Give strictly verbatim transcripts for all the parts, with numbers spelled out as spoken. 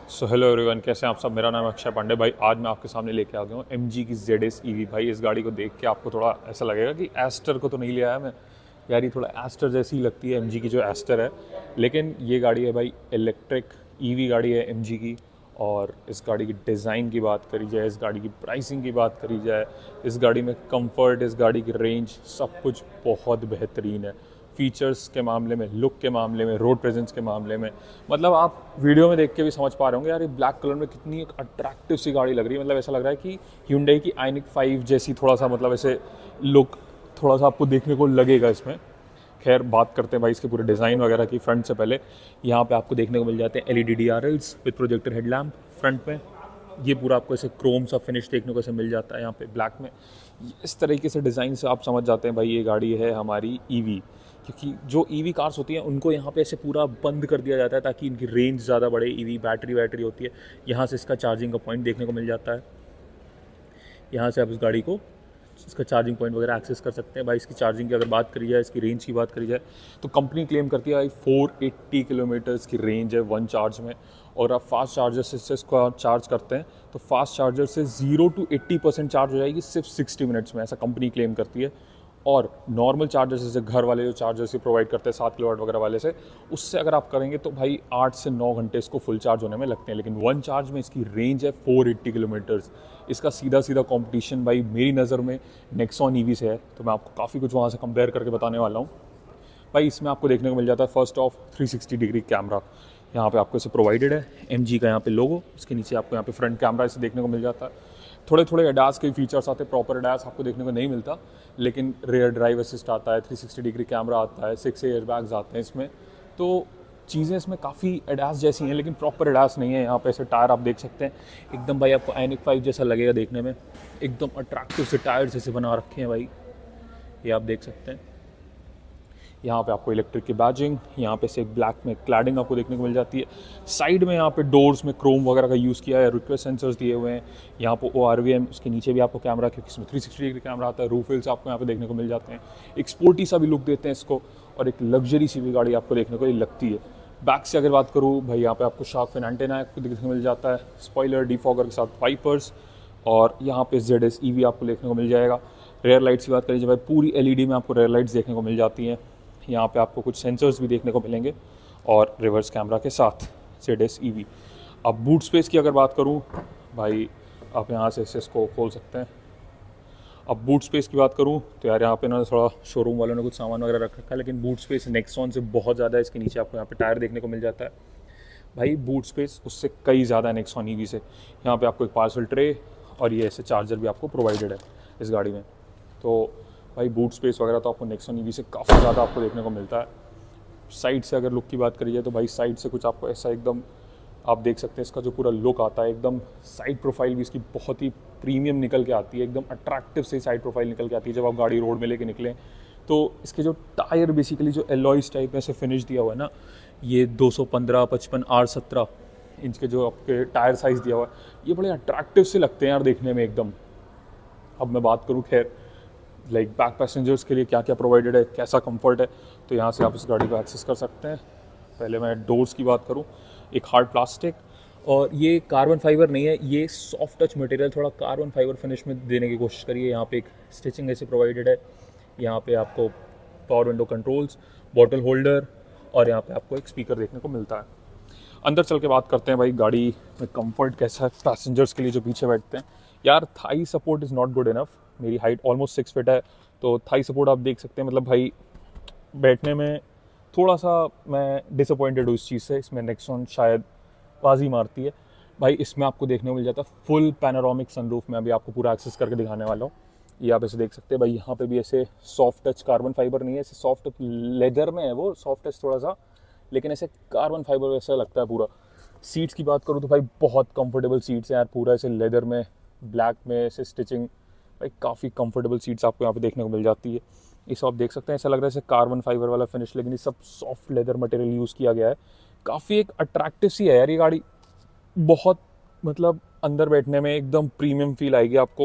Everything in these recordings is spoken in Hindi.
सो हेलो एवरीवन, कैसे हैं आप सब। मेरा नाम है अक्षय पांडे। भाई आज मैं आपके सामने लेके आ गया हूँ एम जी की जेड एस ई वी। भाई इस गाड़ी को देख के आपको थोड़ा ऐसा लगेगा कि एस्टर को तो नहीं ले आया मैं यार, ये थोड़ा एस्टर जैसी ही लगती है एम जी की जो एस्टर है, लेकिन ये गाड़ी है भाई इलेक्ट्रिक ई वी गाड़ी है एम जी की। और इस गाड़ी की डिज़ाइन की बात करी जाए, इस गाड़ी की प्राइसिंग की बात करी जाए, इस गाड़ी में कंफर्ट, इस गाड़ी की रेंज, सब कुछ बहुत बेहतरीन है। फीचर्स के मामले में, लुक के मामले में, रोड प्रेजेंस के मामले में, मतलब आप वीडियो में देख के भी समझ पा रहे होंगे यार ये ब्लैक कलर में कितनी एक अट्रैक्टिव सी गाड़ी लग रही है। मतलब ऐसा लग रहा है कि Hyundai की आइनिक फाइव जैसी थोड़ा सा, मतलब ऐसे लुक थोड़ा सा आपको देखने को लगेगा इसमें। खैर बात करते हैं भाई इसके पूरे डिज़ाइन वगैरह की। फ्रंट से पहले यहाँ पे आपको देखने को मिल जाते हैं L E D D R Ls with projector headlamp front में। ये पूरा आपको ऐसे क्रोम सा फिनिश देखने को ऐसे मिल जाता है यहाँ पे ब्लैक में। इस तरीके से डिज़ाइन से आप समझ जाते हैं भाई ये गाड़ी है हमारी ई वी, क्योंकि जो ई वी कार्स होती हैं उनको यहाँ पे ऐसे पूरा बंद कर दिया जाता है ताकि इनकी रेंज ज़्यादा बढ़े। ई वी बैटरी बैटरी होती है, यहाँ से इसका चार्जिंग का पॉइंट देखने को मिल जाता है। यहाँ से आप इस गाड़ी को इसका चार्जिंग पॉइंट वगैरह एक्सेस कर सकते हैं। भाई इसकी चार्जिंग की अगर बात करी जाए, इसकी रेंज की बात करी जाए, तो कंपनी क्लेम करती है भाई फोर एट्टी किलोमीटर्स की रेंज है वन चार्ज में। और आप फास्ट चार्जर से इसको चार्ज करते हैं तो फास्ट चार्जर से zero to eighty percent charge हो जाएगी सिर्फ सिक्सटी मिनट्स में, ऐसा कंपनी क्लेम करती है। और नॉर्मल चार्जर जैसे घर वाले जो चार्जर से प्रोवाइड करते हैं सात किलोवाट वगैरह वाले से, उससे अगर आप करेंगे तो भाई आठ से नौ घंटे इसको फुल चार्ज होने में लगते हैं। लेकिन वन चार्ज में इसकी रेंज है फोर एट्टी किलोमीटर्स। इसका सीधा सीधा कंपटीशन भाई मेरी नज़र में नेक्सॉन ई वी से है, तो मैं आपको काफ़ी कुछ वहाँ से कंपेयर करके बताने वाला हूँ। भाई इसमें आपको देखने को मिल जाता है first of three sixty degree camera, यहाँ पे आपको इसे प्रोवाइडेड है। एम जी का यहाँ पे लोगो, इसके नीचे आपको यहाँ पे फ्रंट कैमरा इसे देखने को मिल जाता है। थोड़े थोड़े एडास के फीचर्स आते हैं, प्रॉपर एडास आपको देखने को नहीं मिलता, लेकिन रेयर ड्राइव असिस्ट आता है, थ्री सिक्सटी डिग्री कैमरा आता है, सिक्स एयर बैग्स आते हैं इसमें। तो चीज़ें इसमें काफ़ी एडास जैसी हैं, लेकिन प्रॉपर एडास नहीं है। यहाँ पे ऐसे टायर आप देख सकते हैं, एकदम भाई आपको आइनिक फाइव जैसा लगेगा देखने में। एकदम अट्रैक्टिव से टायर जैसे बना रखे हैं भाई, ये आप देख सकते हैं। यहाँ पे आपको इलेक्ट्रिक की बैजिंग, यहाँ पे से एक ब्लैक में क्लैडिंग आपको देखने को मिल जाती है। साइड में यहाँ पे डोर्स में क्रोम वगैरह का यूज़ किया है, रिक्वेस्ट सेंसर्स दिए हुए हैं। यहाँ पे ओ आर वी एम, उसके नीचे भी आपको कैमरा, क्योंकि इसमें थ्री सिक्सटी डिग्री कैमरा आता है। रूफ हिल्स आपको यहाँ पे देखने को मिल जाते हैं। एक स्पोर्टी सा भी लुक देते हैं इसको, और एक लग्जरी सी भी गाड़ी आपको देखने को ये लगती है। बैक से अगर बात करूँ भाई, यहाँ पे आपको शार्क फिन एंटेना आपको देखने को मिल जाता है, स्पॉइलर डिफॉगर के साथ वाइपर्स, और यहाँ पे जेड एस ई वी आपको देखने को मिल जाएगा। रेयर लाइट्स की बात करें भाई, पूरी एल ई डी में आपको रेयर लाइट्स देखने को मिल जाती हैं। यहाँ पे आपको कुछ सेंसर्स भी देखने को मिलेंगे और रिवर्स कैमरा के साथ जेड एस ई वी। अब बूट स्पेस की अगर बात करूँ भाई, आप यहाँ से इसको खोल सकते हैं। अब बूट स्पेस की बात करूँ तो यार यहाँ पे ना थोड़ा शोरूम वालों ने कुछ सामान वगैरह रख रखा है, लेकिन बूट स्पेस नेक्सॉन से बहुत ज़्यादा है। इसके नीचे आपको यहाँ पे टायर देखने को मिल जाता है भाई, बूट स्पेस उससे कई ज़्यादा है नेक्सॉन ई वी से। यहाँ पे आपको एक पार्सल ट्रे और ये ऐसे चार्जर भी आपको प्रोवाइडेड है इस गाड़ी में। तो भाई बूट स्पेस वगैरह तो आपको नेक्सॉन ई वी से काफ़ी ज़्यादा आपको देखने को मिलता है। साइड से अगर लुक की बात करी जाए तो भाई साइड से कुछ आपको ऐसा एकदम आप देख सकते हैं, इसका जो पूरा लुक आता है, एकदम साइड प्रोफाइल भी इसकी बहुत ही प्रीमियम निकल के आती है, एकदम अट्रैक्टिव से साइड प्रोफाइल निकल के आती है। जब आप गाड़ी रोड में लेके निकलें तो इसके जो टायर बेसिकली जो एलॉयस टाइप में से फिनिश दिया हुआ है ना, ये दो सौ पंद्रह पचपन आर सत्रह इंच के जो आपके टायर साइज़ दिया हुआ है, ये बड़े अट्रैक्टिव से लगते हैं यार देखने में एकदम। अब मैं बात करूँ खैर लाइक बैक पैसेंजर्स के लिए क्या क्या प्रोवाइडेड है, कैसा कंफर्ट है, तो यहाँ से आप इस गाड़ी को एक्सेस कर सकते हैं। पहले मैं डोर्स की बात करूँ, एक हार्ड प्लास्टिक, और ये कार्बन फाइबर नहीं है, ये सॉफ्ट टच मटेरियल, थोड़ा कार्बन फाइबर फिनिश में देने की कोशिश करिए। यहाँ पे एक स्टिचिंग ऐसे प्रोवाइडेड है। यहाँ पे आपको power window controls, bottle holder, और यहाँ पे आपको एक स्पीकर देखने को मिलता है। अंदर चल के बात करते हैं भाई गाड़ी में कंफर्ट कैसा है पैसेंजर्स के लिए जो पीछे बैठते हैं। यार thigh support is not good enough. मेरी हाइट ऑलमोस्ट सिक्स फिट है, तो थाई सपोर्ट आप देख सकते हैं, मतलब भाई बैठने में थोड़ा सा मैं डिसअपॉइंटेड हूँ इस चीज़ से। इसमें नेक्सॉन शायद बाजी मारती है भाई। इसमें आपको देखने को मिल जाता है फुल पैनोरामिक सनरूफ में, अभी आपको पूरा एक्सेस करके दिखाने वाला हूँ। ये आप ऐसे देख सकते हैं भाई, यहाँ पे भी ऐसे सॉफ्ट टच कार्बन फाइबर नहीं है, ऐसे सॉफ्ट लेदर में है वो सॉफ्ट टच थोड़ा सा, लेकिन ऐसे कार्बन फाइबर वैसा लगता है पूरा। सीट्स की बात करूँ तो भाई बहुत कंफर्टेबल सीट्स हैं यार, पूरा ऐसे लेदर में, ब्लैक में ऐसे स्टिचिंग, भाई काफ़ी कंफर्टेबल सीट्स आपको यहाँ पे देखने को मिल जाती है। इस आप देख सकते हैं, ऐसा लग रहा है जैसे कार्बन फाइबर वाला फिनिश, लेकिन ये सब सॉफ्ट लेदर मटेरियल यूज़ किया गया है। काफ़ी एक अट्रैक्टिव सी है यार ये गाड़ी, बहुत मतलब अंदर बैठने में एकदम प्रीमियम फील आएगी आपको।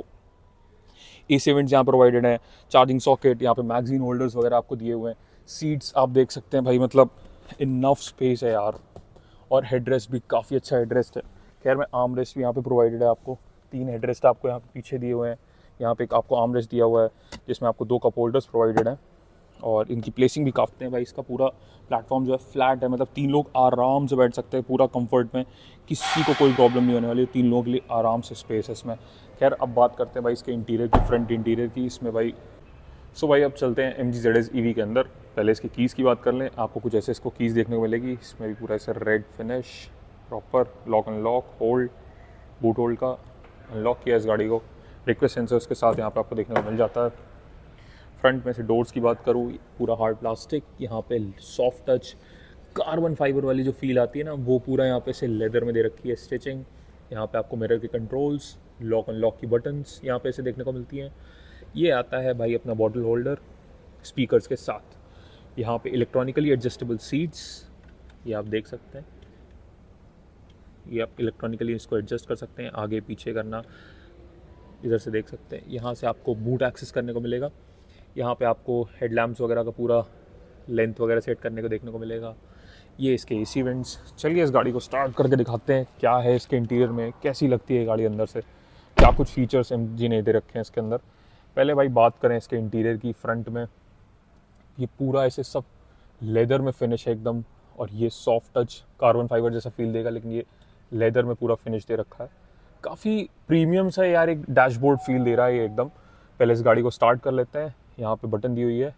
ए सी वेंट्स यहाँ प्रोवाइडेड हैं, चार्जिंग सॉकेट, यहाँ पे मैगजीन होल्डर्स वगैरह आपको दिए हुए हैं। सीट्स आप देख सकते हैं भाई, मतलब इनफ स्पेस है यार, और हेडरेस्ट भी काफ़ी अच्छा हेडरेस्ट है। खैर में आर्म रेस्ट भी यहाँ पे प्रोवाइडेड है आपको, तीन हेड रेस्ट आपको यहाँ पे पीछे दिए हुए हैं। यहाँ पे एक आपको आर्म रेस्ट दिया हुआ है जिसमें आपको दो कप होल्डर्स प्रोवाइडेड हैं और इनकी प्लेसिंग भी काफ़ी है भाई। इसका पूरा प्लेटफॉर्म जो है फ्लैट है, मतलब तीन लोग आराम से बैठ सकते हैं पूरा कंफर्ट में, किसी को कोई प्रॉब्लम नहीं होने वाली, तीन लोगों के लिए आराम से स्पेस है इसमें। खैर अब बात करते हैं भाई इसके इंटीरियर की, फ्रंट इंटीरियर की इसमें भाई। सो भाई अब चलते हैं M G Z S E V के अंदर। पहले इसकी कीज़ की बात कर लें, आपको कुछ ऐसे इसको कीज़ देखने को मिलेगी। इसमें भी पूरा ऐसे red finish, proper lock unlock, hold, boot hold का अनलॉक किया इस गाड़ी को, रिक्वेस्ट सेंसर्स के साथ यहाँ पे आपको देखने को मिल जाता है। फ्रंट में से डोर्स की बात करूँ, पूरा हार्ड प्लास्टिक, यहाँ पे सॉफ्ट टच कार्बन फाइबर वाली जो फील आती है ना, वो पूरा यहाँ पे से लेदर में दे रखी है स्टिचिंग। यहाँ पे आपको मिरर के कंट्रोल्स, लॉक अनलॉक की बटन्स यहाँ पे से देखने को मिलती हैं। ये आता है भाई अपना बॉटल होल्डर स्पीकर्स के साथ। यहाँ पे इलेक्ट्रॉनिकली एडजस्टेबल सीट्स, ये आप देख सकते हैं, ये आप इलेक्ट्रॉनिकली इसको एडजस्ट कर सकते हैं, आगे पीछे करना, इधर से देख सकते हैं। यहाँ से आपको बूट एक्सेस करने को मिलेगा। यहाँ पे आपको हेडलैम्प्स वगैरह का पूरा लेंथ वगैरह सेट करने को देखने को मिलेगा। ये इसके एसी वेंट्स। चलिए इस गाड़ी को स्टार्ट करके दिखाते हैं क्या है इसके इंटीरियर में, कैसी लगती है गाड़ी अंदर से, क्या कुछ फीचर्स एमजी ने दे रखे हैं इसके अंदर। पहले भाई बात करें इसके इंटीरियर की। फ्रंट में ये पूरा ऐसे सब लेदर में फिनिश है एकदम, और ये सॉफ्ट टच कार्बन फाइबर जैसा फील देगा, लेकिन ये लेदर में पूरा फिनिश दे रखा है। काफ़ी प्रीमियम सा यार एक डैशबोर्ड फील दे रहा है ये एकदम। पहले इस गाड़ी को स्टार्ट कर लेते हैं। यहाँ पे बटन दी हुई है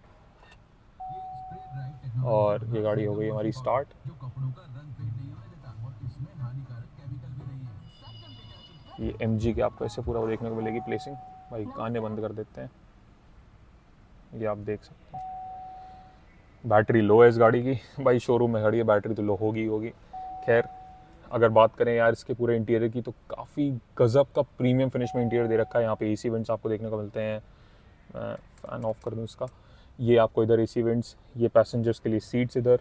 और ये गाड़ी हो गई हमारी स्टार्ट। ये एमजी के आपको ऐसे पूरा देखने को मिलेगी प्लेसिंग। भाई गाने बंद कर देते हैं, ये आप देख सकते हैं। बैटरी लो है इस गाड़ी की, भाई शोरूम में खड़ी है, बैटरी तो लो होगी होगी। खैर अगर बात करें यार इसके पूरे इंटीरियर की, तो काफ़ी गजब का प्रीमियम फिनिश में इंटीरियर दे रखा है। यहाँ पे एसी वेंट्स आपको देखने को मिलते हैं। मैं फ़ैन ऑफ कर दूँ इसका। ये आपको इधर एसी वेंट्स, ये पैसेंजर्स के लिए सीट्स इधर,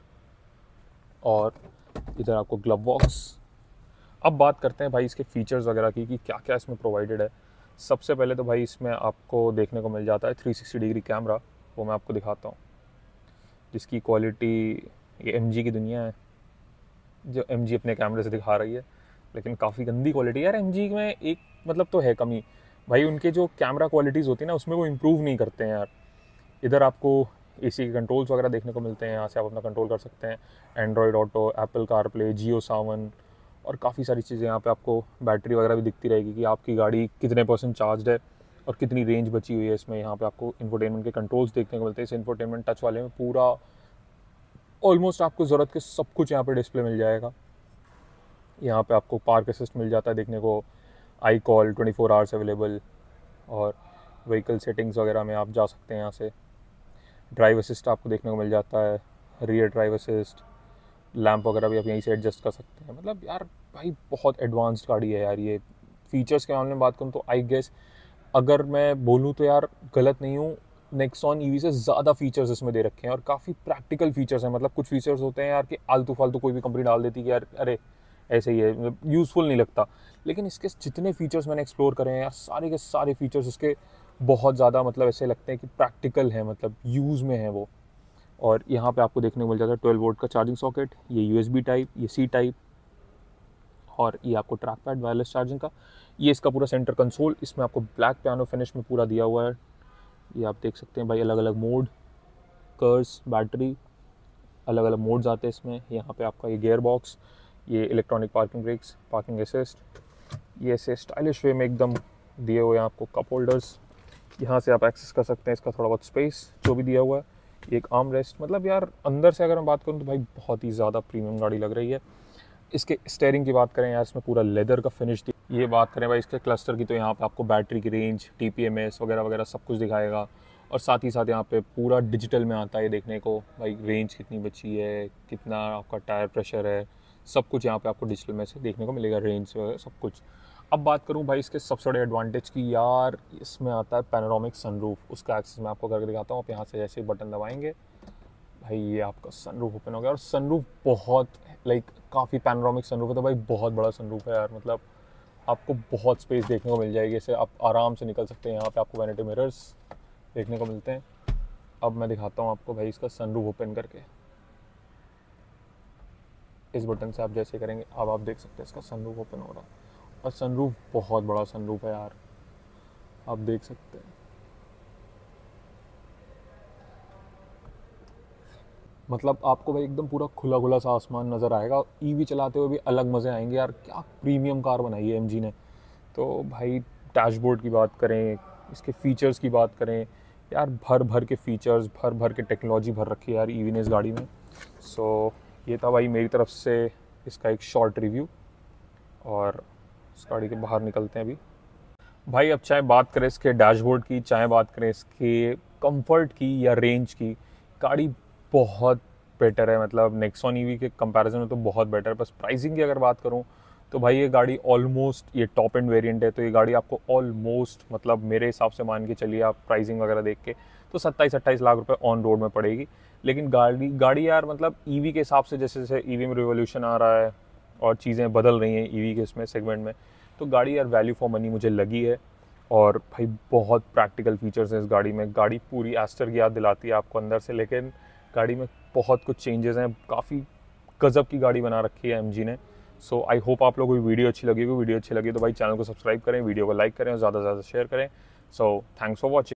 और इधर आपको ग्लव बॉक्स। अब बात करते हैं भाई इसके फीचर्स वगैरह की कि क्या क्या इसमें प्रोवाइडेड है। सबसे पहले तो भाई इसमें आपको देखने को मिल जाता है थ्री सिक्सटी डिग्री कैमरा, वो मैं आपको दिखाता हूँ, जिसकी क्वालिटी, ये एमजी की दुनिया है जो एमजी अपने कैमरे से दिखा रही है, लेकिन काफ़ी गंदी क्वालिटी यार। एमजी में एक मतलब तो है कमी भाई, उनके जो कैमरा क्वालिटीज़ होती है ना उसमें वो इम्प्रूव नहीं करते हैं यार। इधर आपको एसी के कंट्रोल्स वगैरह देखने को मिलते हैं, यहाँ से आप अपना कंट्रोल कर सकते हैं, Android Auto, Apple CarPlay, Jio Saavn, और काफ़ी सारी चीज़ें। यहाँ पे आपको बैटरी वगैरह भी दिखती रहेगी कि आपकी गाड़ी कितने परसेंट चार्ज है और कितनी रेंज बची हुई है इसमें। यहाँ पे आपको इंफोटेनमेंट के कंट्रोल्स देखने को मिलते हैं। इस इंफोटेनमेंट टच वाले में पूरा ऑलमोस्ट आपको ज़रूरत के सब कुछ यहाँ पे डिस्प्ले मिल जाएगा। यहाँ पे आपको पार्क असिस्ट मिल जाता है देखने को, I call twenty four hours available, और व्हीकल सेटिंग्स वगैरह में आप जा सकते हैं यहाँ से। ड्राइव असिस्ट आपको देखने को मिल जाता है, रियर ड्राइव असिस्ट, लैंप वगैरह भी आप यहीं से एडजस्ट कर सकते हैं। मतलब यार भाई बहुत एडवांस्ड गाड़ी है यार ये। फीचर्स के मामले में बात करूँ तो आई गेस अगर मैं बोलूँ तो यार गलत नहीं हूँ, नेक्सॉन ईवी से ज़्यादा फीचर्स इसमें दे रखे हैं और काफ़ी प्रैक्टिकल फीचर्स हैं। मतलब कुछ फीचर्स होते हैं यार कि आलतू फालतू कोई भी कंपनी डाल देती है कि यार अरे ऐसे ही है, मतलब यूज़फुल नहीं लगता। लेकिन इसके जितने फीचर्स मैंने एक्सप्लोर करे हैं यार, सारे के सारे फीचर्स इसके बहुत ज़्यादा मतलब ऐसे लगते हैं कि प्रैक्टिकल है, मतलब यूज़ में है वो। और यहाँ पे आपको देखने को मिल जाता है ट्वेल्व वोल्ट का चार्जिंग सॉकेट, ये यूएसबी टाइप, ये सी टाइप, और ये आपको ट्रैक पैड वायरलेस चार्जिंग का। ये इसका पूरा सेंटर कंसोल, इसमें आपको ब्लैक पियानो फिनिश में पूरा दिया हुआ है। ये आप देख सकते हैं भाई, अलग अलग मोड, कर्स, बैटरी, अलग अलग मोड्स आते हैं इसमें। यहाँ पे आपका ये गियर बॉक्स, ये electronic parking brakes, parking assist, ये ऐसे स्टाइलिश वे में एकदम दिए हुए हैं आपको कप होल्डर्स। यहाँ से आप एक्सेस कर सकते हैं इसका थोड़ा बहुत स्पेस जो भी दिया हुआ है। एक आर्म रेस्ट, मतलब यार अंदर से अगर मैं बात करूँ तो भाई बहुत ही ज़्यादा प्रीमियम गाड़ी लग रही है। इसके स्टेयरिंग की बात करें यार, इसमें पूरा लेदर का फिनिश दी। ये बात करें भाई इसके क्लस्टर की, तो यहाँ पे आपको बैटरी की range, T P M S वगैरह वगैरह सब कुछ दिखाएगा। और साथ ही साथ यहाँ पे पूरा डिजिटल में आता है देखने को भाई, रेंज कितनी बची है, कितना आपका टायर प्रेशर है, सब कुछ यहाँ पे आपको डिजिटल में से देखने को मिलेगा, रेंज वगैरह सब कुछ। अब बात करूँ भाई इसके सबसे बड़े एडवांटेज की यार, इसमें आता है पैनोरामिक सनरूफ। उसका एक्सेस मैं आपको करके दिखाता हूँ। आप यहाँ से जैसे ही बटन दबाएंगे भाई ये आपका सनरूफ ओपन हो गया। और सनरूफ बहुत लाइक काफ़ी पैनोरामिक सनरूफ है, तो भाई बहुत बड़ा सनरूफ है यार। मतलब आपको बहुत स्पेस देखने को मिल जाएगी, इससे आप आराम से निकल सकते हैं। यहाँ पे आपको वैनिटी मिरर्स देखने को मिलते हैं। अब मैं दिखाता हूँ आपको भाई इसका सनरूफ ओपन करके। इस बटन से आप जैसे करेंगे अब आप देख सकते हैं इसका सनरूफ ओपन हो रहा है, और सनरूफ बहुत बड़ा सनरूफ है यार, आप देख सकते हैं। मतलब आपको भाई एकदम पूरा खुला खुला सा आसमान नज़र आएगा। ईवी चलाते हुए भी अलग मज़े आएंगे यार, क्या प्रीमियम कार बनाई है एमजी ने। तो भाई डैशबोर्ड की बात करें, इसके फीचर्स की बात करें यार, भर भर के फीचर्स, भर भर के टेक्नोलॉजी भर रखी है यार ईवी ने इस गाड़ी में। सो so, ये था भाई मेरी तरफ से इसका एक शॉर्ट रिव्यू, और इस गाड़ी के बाहर निकलते हैं अभी। भाई अब चाहे बात करें इसके डैशबोर्ड की, चाहे बात करें इसके कंफर्ट की या रेंज की, गाड़ी बहुत बेटर है। मतलब नेक्सॉन ईवी के कंपैरिजन में तो बहुत बेटर है। बस प्राइसिंग की अगर बात करूं तो भाई ये गाड़ी ऑलमोस्ट, ये टॉप एंड वेरिएंट है, तो ये गाड़ी आपको ऑलमोस्ट, मतलब मेरे हिसाब से मान के चलिए आप प्राइसिंग वगैरह देख के तो सत्ताईस अट्ठाईस लाख रुपए ऑन रोड में पड़ेगी। लेकिन गाड़ी गाड़ी यार मतलब ईवी के हिसाब से, जैसे जैसे ईवी में रिवोल्यूशन आ रहा है और चीज़ें बदल रही हैं ईवी के इसमें सेगमेंट में, तो गाड़ी यार वैल्यू फॉर मनी मुझे लगी है। और भाई बहुत प्रैक्टिकल फीचर्स हैं इस गाड़ी में। गाड़ी पूरी एस्टर की याद दिलाती है आपको अंदर से, लेकिन गाड़ी में बहुत कुछ चेंजेस हैं, काफ़ी गजब की गाड़ी बना रखी है एमजी ने। सो आई होप आप लोगों को वीडियो अच्छी लगी होगी। वीडियो अच्छी लगी तो भाई चैनल को सब्सक्राइब करें, वीडियो को लाइक करें और ज़्यादा से ज़्यादा शेयर करें। So thanks for watching.